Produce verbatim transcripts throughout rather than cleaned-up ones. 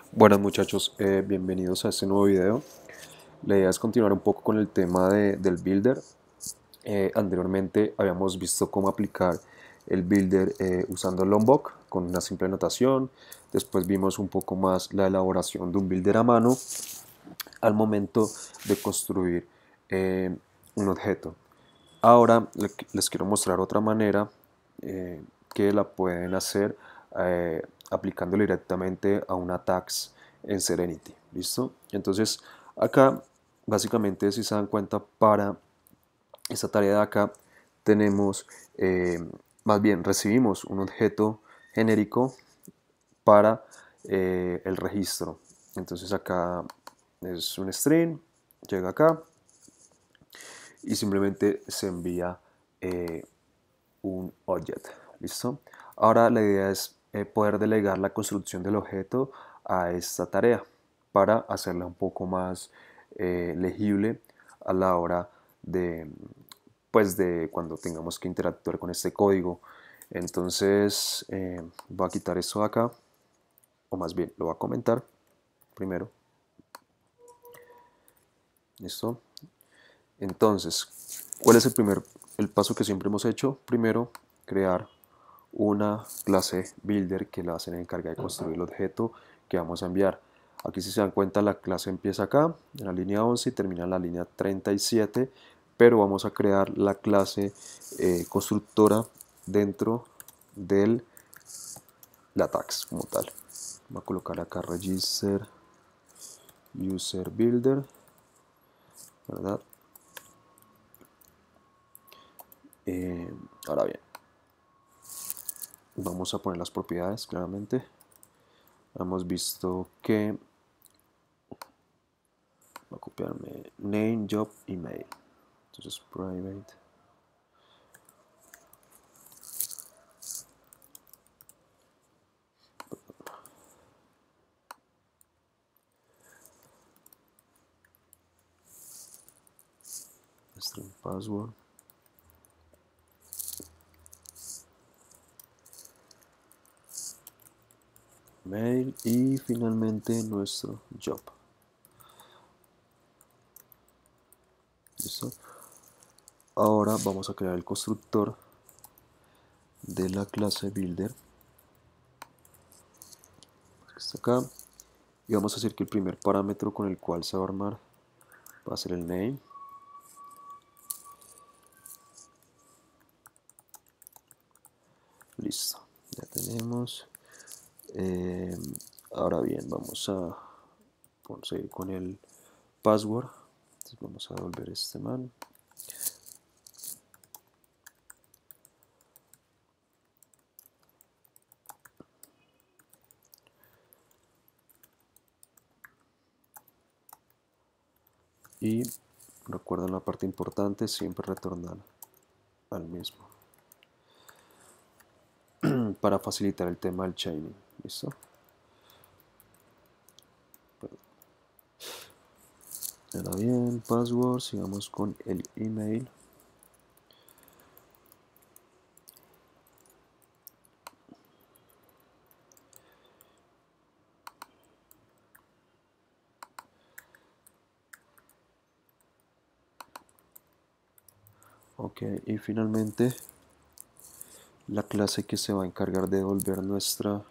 Buenas muchachos, eh, bienvenidos a este nuevo video. La idea es continuar un poco con el tema de- del builder. Eh, anteriormente habíamos visto cómo aplicar el builder eh, usando Lombok con una simple notación. Después vimos un poco más la elaboración de un builder a mano al momento de construir eh, un objeto. Ahora le- les quiero mostrar otra manera eh, que la pueden hacer eh, aplicándolo directamente a una tags en Serenity. ¿Listo? Entonces acá básicamente, si se dan cuenta, para esta tarea de acá tenemos, eh, más bien recibimos un objeto genérico para eh, el registro. Entonces acá es un string, llega acá y simplemente se envía eh, un objeto. ¿Listo? Ahora la idea es eh, poder delegar la construcción del objeto a esta tarea para hacerla un poco más eh, legible a la hora de, pues de cuando tengamos que interactuar con este código. Entonces eh, voy a quitar esto de acá, o más bien lo voy a comentar primero. ¿Listo? Entonces, ¿cuál es el primer, el paso que siempre hemos hecho? Primero, crear una clase builder que la se encarga de construir el objeto que vamos a enviar. Aquí, si se dan cuenta, la clase empieza acá en la línea once y termina en la línea treinta y siete, pero vamos a crear la clase eh, constructora dentro del la tags como tal. Voy a colocar acá register user builder, ¿verdad? Eh, ahora bien, vamos a poner las propiedades claramente. Hemos visto que va a copiarme name, job, email. Entonces private string password, mail y finalmente nuestro job. ¿Listo? Ahora vamos a crear el constructor de la clase builder, que está acá, y vamos a decir que el primer parámetro con el cual se va a armar va a ser el name. Listo, ya tenemos. Eh, ahora bien, vamos a seguir con el password. Entonces vamos a devolver este man. Y recuerden la parte importante, siempre retornar al mismo para facilitar el tema del chaining. ¿Listo? Ahora bien, password, sigamos con el email. Ok, y finalmente la clase que se va a encargar de devolver nuestra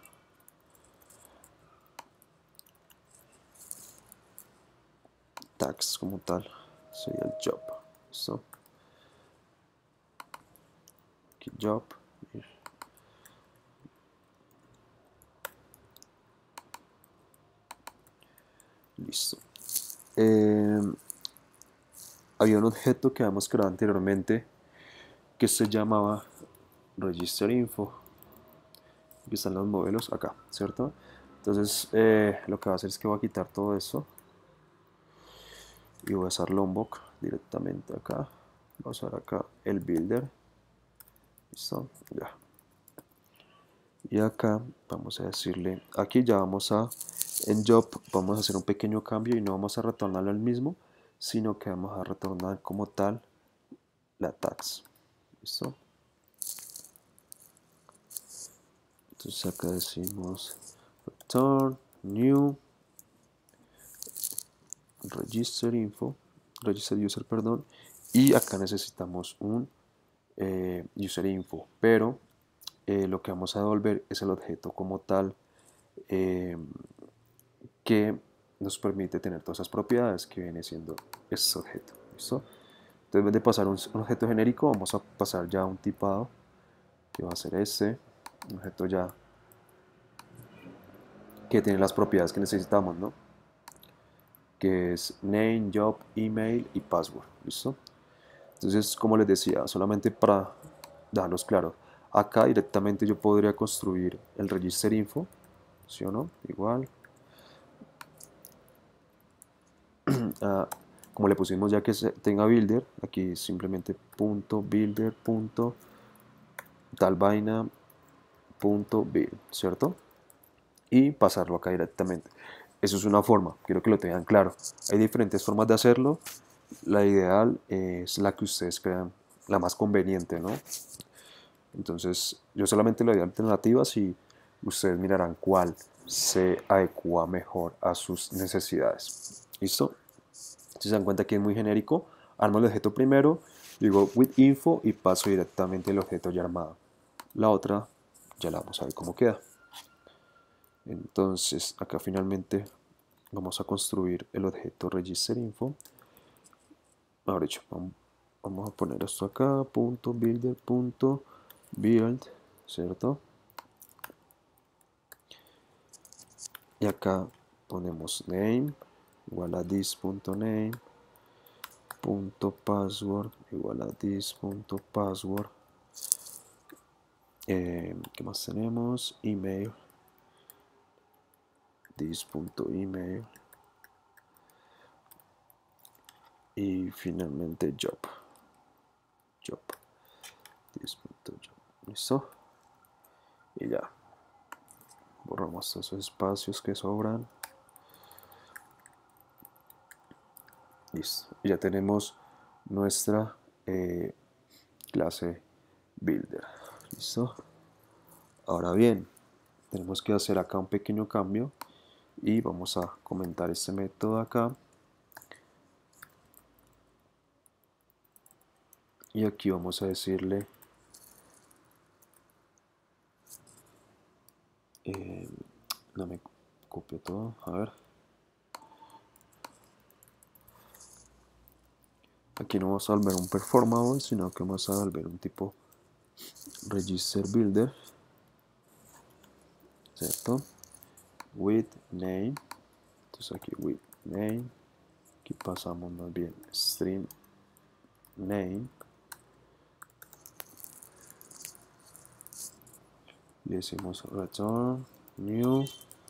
tags como tal sería el job. ¿Listo? Aquí job. Listo. Eh, había un objeto que habíamos creado anteriormente que se llamaba register info. Aquí están los modelos acá, ¿cierto? Entonces eh, lo que va a hacer es que voy a quitar todo eso y voy a usar Lombok directamente acá. Voy a usar acá el builder. Listo, ya. Y acá vamos a decirle, aquí ya vamos a, en job vamos a hacer un pequeño cambio y no vamos a retornarlo al mismo, sino que vamos a retornar como tal la tags. ¿Listo? Entonces acá decimos return new register info, register user, perdón, y acá necesitamos un eh, user info, pero eh, lo que vamos a devolver es el objeto como tal eh, que nos permite tener todas esas propiedades que viene siendo este objeto. ¿Listo? Entonces, en vez de pasar un, un objeto genérico, vamos a pasar ya un tipado que va a ser este, un objeto ya que tiene las propiedades que necesitamos, ¿no? Que es name, job, email y password. ¿Listo? Entonces, como les decía, solamente para dejarlos claros, acá directamente yo podría construir el register info, ¿sí o no? Igual. Ah, como le pusimos ya que se tenga builder, aquí simplemente punto builder punto tal vaina punto build, ¿cierto? Y pasarlo acá directamente. Eso es una forma, quiero que lo tengan claro. Hay diferentes formas de hacerlo. La ideal es la que ustedes crean la más conveniente, ¿no? Entonces, yo solamente le doy alternativas y ustedes mirarán cuál se adecua mejor a sus necesidades. ¿Listo? Si se dan cuenta que es muy genérico, armo el objeto primero, digo with info y paso directamente el objeto ya armado. La otra ya la vamos a ver cómo queda. Entonces, acá finalmente vamos a construir el objeto register info. Ahora dicho, vamos a poner esto acá, punto builder punto build, ¿cierto? Y acá ponemos name igual a this.name punto password igual a this.password. Eh, ¿Qué más tenemos? Email this.email y finalmente job job this.job. ¿Listo? Y ya borramos esos espacios que sobran. Listo. Y ya tenemos nuestra eh, clase builder. ¿Listo? Ahora bien, tenemos que hacer acá un pequeño cambio y vamos a comentar este método acá. Y aquí vamos a decirle eh, no me copio todo, a ver. Aquí no vamos a volver un performable, sino que vamos a volver un tipo register builder, ¿cierto? With name, entonces aquí with name, aquí pasamos más bien string name, le decimos return new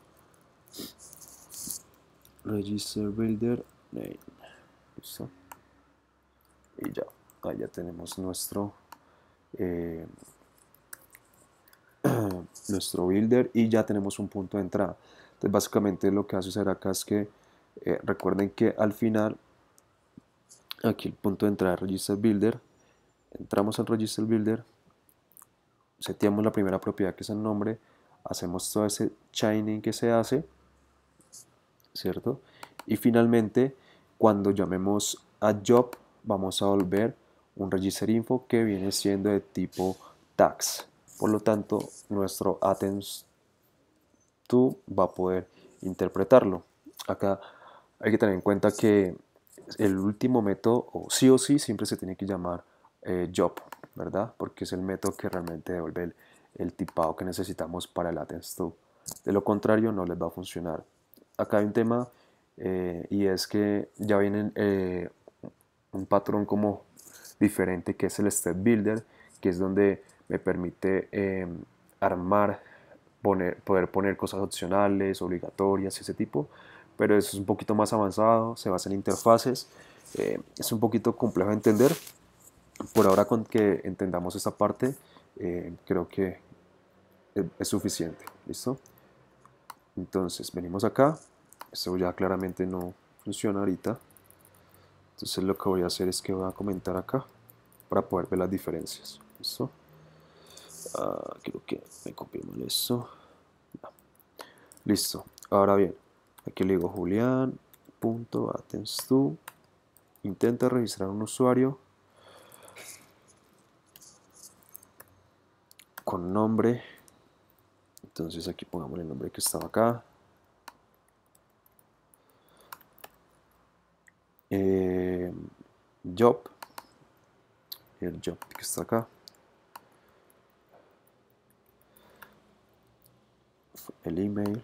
register builder name, ¿listo? Y ya, ahí ya tenemos nuestro eh, nuestro builder y ya tenemos un punto de entrada. Entonces básicamente lo que hace hacer acá es que eh, recuerden que al final aquí el punto de entrada es register builder, entramos al register builder, seteamos la primera propiedad que es el nombre, hacemos todo ese chaining que se hace, ¿cierto? Y finalmente cuando llamemos a job vamos a volver un register info que viene siendo de tipo tags. Por lo tanto, nuestro attempts to va a poder interpretarlo. Acá hay que tener en cuenta que el último método, o sí o sí, siempre se tiene que llamar eh, job, ¿verdad? Porque es el método que realmente devuelve el, el tipado que necesitamos para el attempts to. De lo contrario, no les va a funcionar. Acá hay un tema eh, y es que ya vienen eh, un patrón como diferente que es el step builder, que es donde me permite eh, armar, poner, poder poner cosas opcionales, obligatorias, ese tipo, pero eso es un poquito más avanzado, se basa en interfaces, eh, es un poquito complejo de entender. Por ahora con que entendamos esta parte, eh, creo que es, es suficiente, ¿listo? Entonces venimos acá, esto ya claramente no funciona ahorita, entonces lo que voy a hacer es que voy a comentar acá para poder ver las diferencias. ¿Listo? Ah, creo que me copié mal eso. No. Listo. Ahora bien, aquí le digo Julián, punto attempts to, intenta registrar un usuario con nombre. Entonces aquí pongamos el nombre que estaba acá. Eh, job, el job que está acá. El email.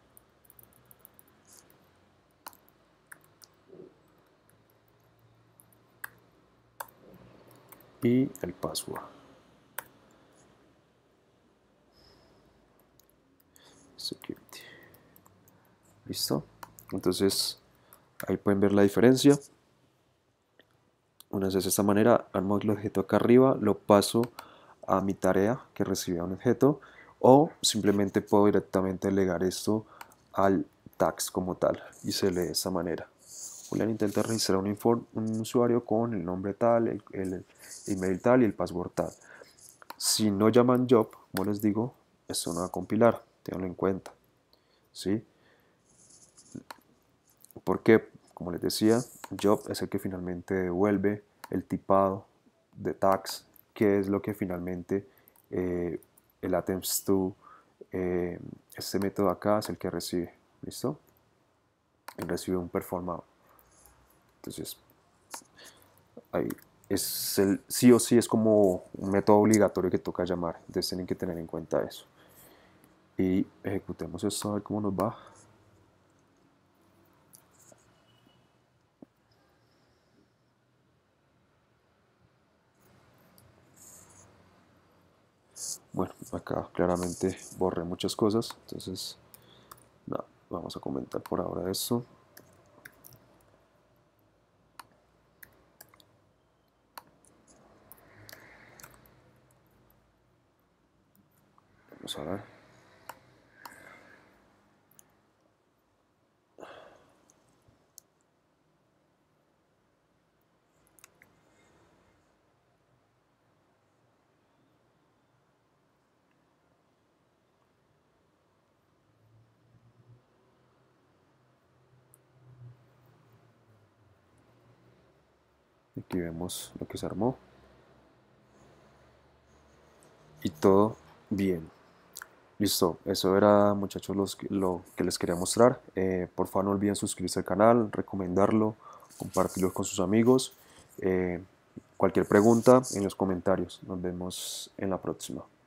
Y el password. Security. Listo. Entonces ahí pueden ver la diferencia. Una vez de esta manera, armo el objeto acá arriba, lo paso a mi tarea que recibe un objeto, o simplemente puedo directamente delegar esto al tags como tal y se lee de esta manera. Julián intenta registrar un, un usuario con el nombre tal, el, el email tal y el password tal. Si no llaman job, como les digo, esto no va a compilar, tenganlo en cuenta, ¿sí? Porque, como les decía, job es el que finalmente devuelve el tipado de tags, que es lo que finalmente eh, el attempts to, eh, este método acá es el que recibe, ¿listo? Él recibe un performado. Entonces, ahí es el sí o sí es como un método obligatorio que toca llamar, entonces tienen que tener en cuenta eso. Y ejecutemos esto a ver cómo nos va. Bueno, acá claramente borré muchas cosas, entonces nada, vamos a comentar por ahora eso. Vamos a ver. Aquí vemos lo que se armó. Y todo bien. Listo, eso era muchachos los, lo que les quería mostrar. Eh, por favor no olviden suscribirse al canal, recomendarlo, compartirlo con sus amigos. Eh, cualquier pregunta en los comentarios. Nos vemos en la próxima.